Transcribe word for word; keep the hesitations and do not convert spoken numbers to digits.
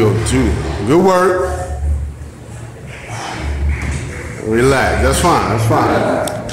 go, two. Good work. Relax, that's fine, that's fine.